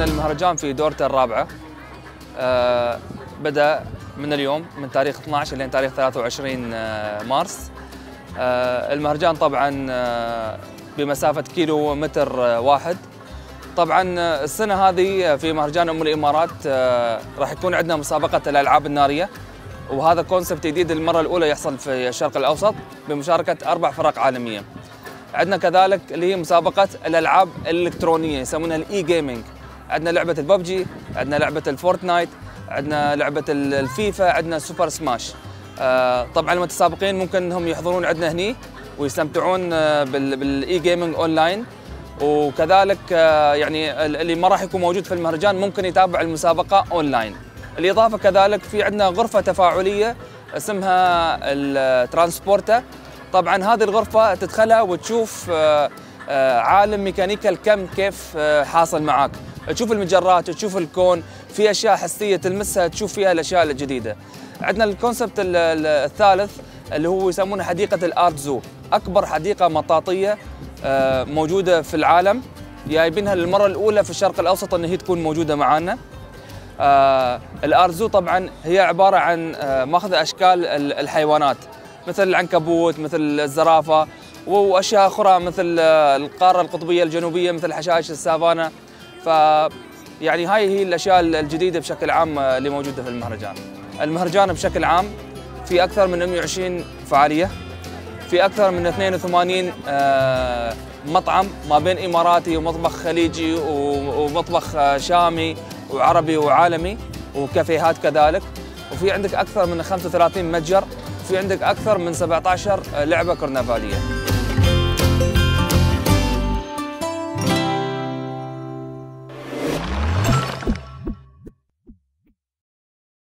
المهرجان في دورته الرابعة. بدأ من اليوم من تاريخ 12 لين تاريخ 23 مارس. المهرجان طبعا بمسافة كيلومتر واحد. طبعا السنة هذه في مهرجان أم الإمارات راح يكون عندنا مسابقة الألعاب النارية، وهذا كونسبت جديد المرة الأولى يحصل في الشرق الأوسط بمشاركة 4 فرق عالمية. عندنا كذلك اللي هي مسابقة الألعاب الإلكترونية يسمونها الإي جيمنج. عندنا لعبة الببجي، عندنا لعبة الفورتنايت، عندنا لعبة الفيفا، عندنا سوبر سماش. طبعا المتسابقين ممكن انهم يحضرون عندنا هني ويستمتعون بالإي جيمنج أونلاين، وكذلك يعني اللي ما راح يكون موجود في المهرجان ممكن يتابع المسابقة أونلاين. الإضافة كذلك في عندنا غرفة تفاعلية اسمها الترانسبورتا. طبعا هذه الغرفة تدخلها وتشوف عالم ميكانيكا الكم كيف حاصل معاك، تشوف المجرات، تشوف الكون، في أشياء حسية تلمسها تشوف فيها الأشياء الجديدة. عندنا الكونسبت الثالث اللي هو يسمونه حديقة الآرت زو، أكبر حديقة مطاطية موجودة في العالم، جايبينها للمرة الأولى في الشرق الأوسط أن هي تكون موجودة معانا. الآرت زو طبعا هي عبارة عن ماخذ أشكال الحيوانات مثل العنكبوت، مثل الزرافة، وأشياء أخرى مثل القارة القطبية الجنوبية مثل حشائش السافانا. يعني هاي هي الأشياء الجديدة بشكل عام اللي موجودة في المهرجان. المهرجان بشكل عام في أكثر من 120 فعالية، في أكثر من 82 مطعم ما بين إماراتي ومطبخ خليجي ومطبخ شامي وعربي وعالمي، وكافيهات كذلك، وفي عندك أكثر من 35 متجر، وفي عندك أكثر من 17 لعبة كرنفالية.